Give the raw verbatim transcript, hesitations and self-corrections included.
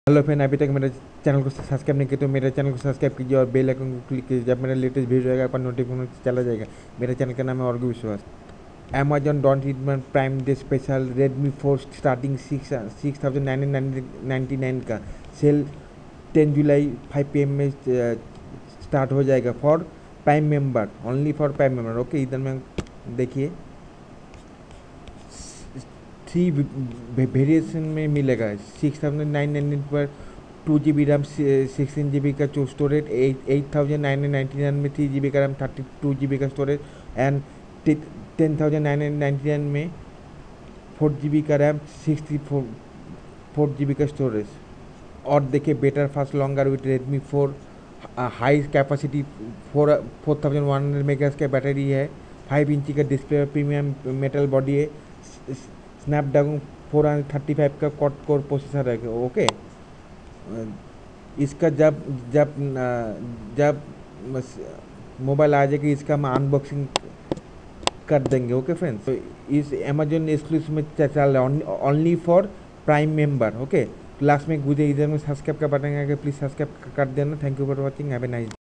Hello friend, अभी तक मेरे चैनल को सब्सक्राइब नहीं किया तो मेरे चैनल को सब्सक्राइब कीजिए और बेल आइकन को क्लिक कीजिए। जब मेरा लेटेस्ट वीडियो आएगा आपका नोटिफिकेशन चला जाएगा। मेरे चैनल का नाम है ऑर्गो Biswas. Amazon dot it prime day special Redmi four starting six six thousand nine ninety nine का sale ten July five P M में स्टार्ट हो जाएगा for prime member, only for prime member. Okay, इधर में देखिए थ्री वेरिएशन में मिलेगा। Six thousand nine ninety पर two G B RAM, sixteen G B का जो storage, eight eight thousand nine ninety nine में थ्री जी बी का RAM, thirty two G B का storage and ten thousand nine ninety nine में four G B का RAM, sixty four four G B का storage. और देखिए better fast longer with Redmi four, high capacity, four four thousand one hundred mega का battery है, five इंची का display, premium metal body है, Snapdragon four hundred thirty five का quad core processor है। ओके, इसका जब जब जब मोबाइल आ जाएगा इसका हम अनबॉक्सिंग कर देंगे। ओके फ्रेंड्स, तो इस अमेजोन एक्सक्लूसिव में चल रहा है only for prime member. Okay, last में मुझे इधर में सब्सक्राइब का बटन है, प्लीज़ सब्सक्राइब कर देना। Thank you for watching, have a nice.